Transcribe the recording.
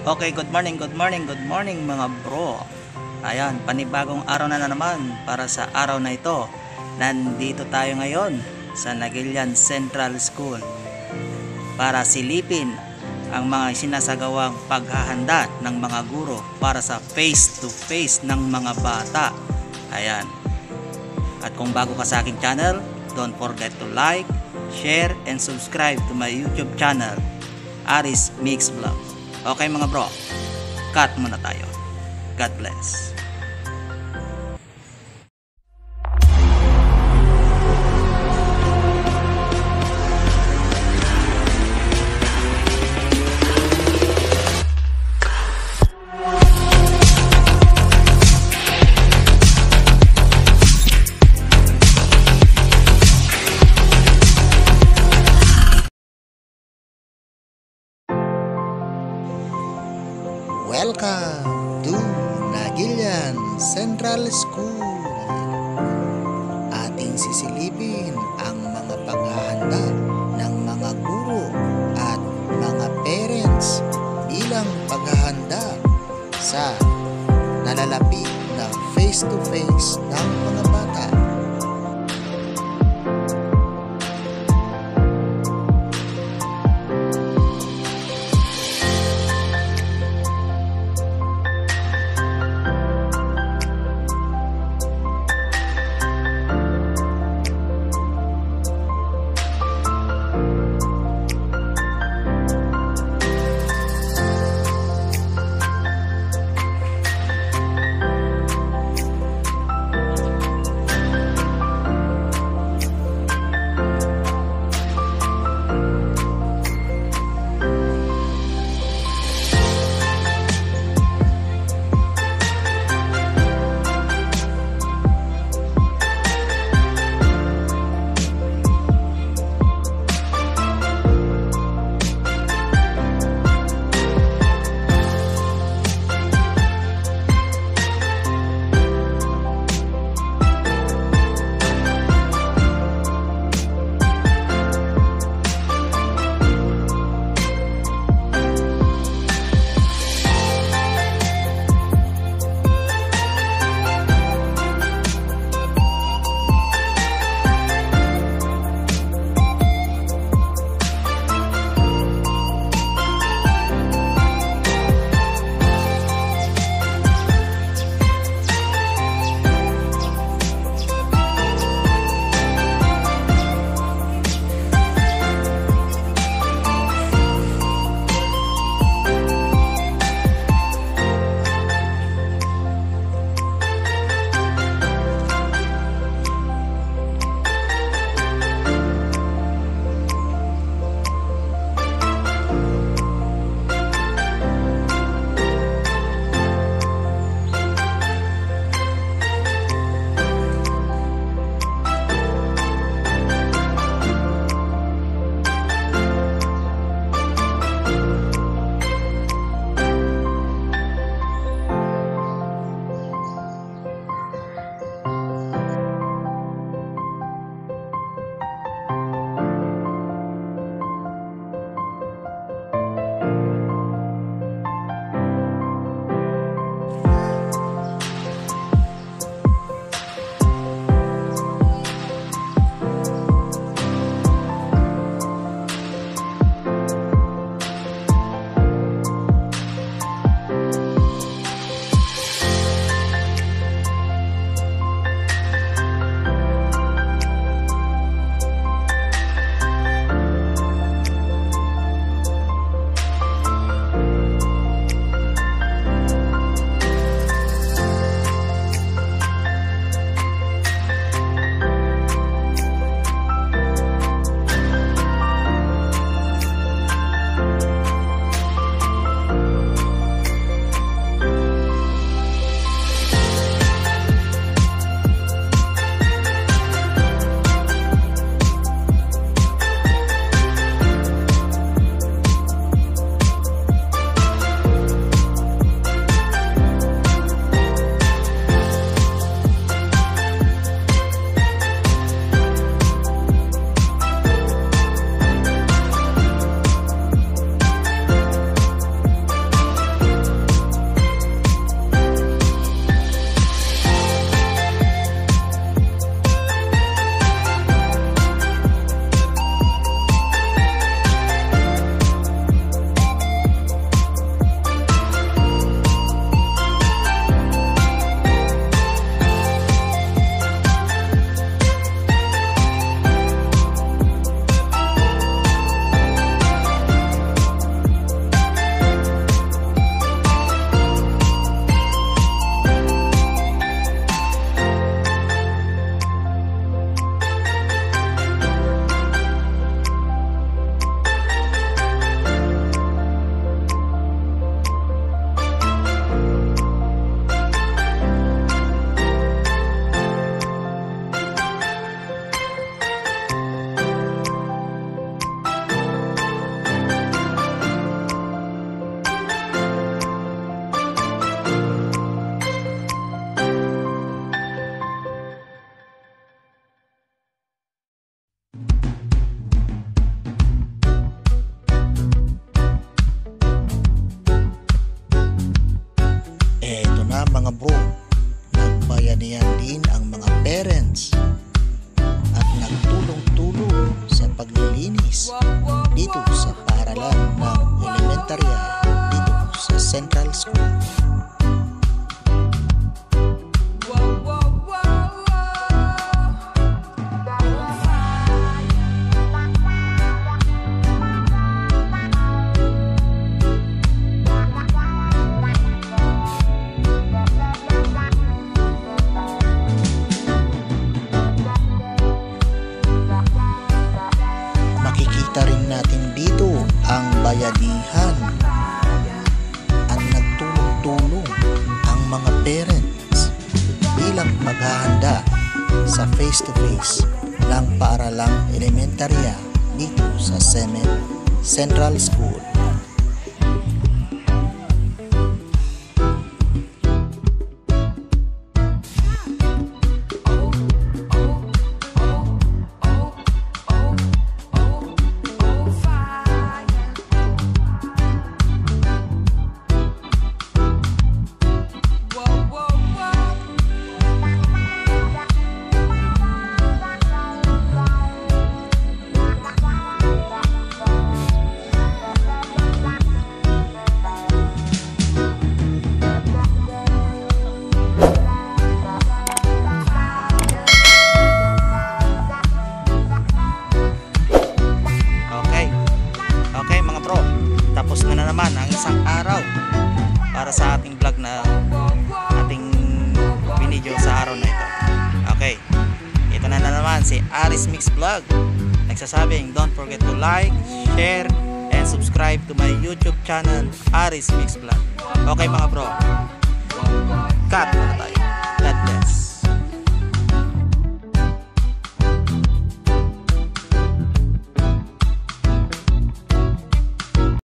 Okay, good morning mga bro. Ayan, panibagong araw na naman para sa araw na ito. Nandito tayo ngayon sa Nagilian Central School para silipin ang mga sinasagawang paghahanda ng mga guro para sa face-to-face ng mga bata. Ayan. At kung bago ka sa aking channel, don't forget to like, share, and subscribe to my YouTube channel, Aris Mix Vlog. Okay mga bro, cut muna tayo. God bless. Welcome to Nagilian Central School. Ating sisilipin ang mga paghahanda ng mga guro at mga parents bilang paghahanda sa nalalapit na face-to-face ng mga bata. mga bro, nagbayanihan din ang mga parents at nagtulong-tulong sa paglilinis dito sa paaralan ng elementarya dito sa Central School. Makikita rin natin dito ang bayanihan at nagtulong-tulong ang mga parents bilang paghahanda sa face-to-face ng paaralang elementarya dito sa Central School. Okay mga bro, tapos na naman ang isang araw para sa ating vlog na ating binidyo sa araw na ito. Okay, ito na naman si Aris Mix Vlog nagsasabing don't forget to like, share, and subscribe to my YouTube channel Aris Mix Vlog. Okay mga bro, cut na tayo.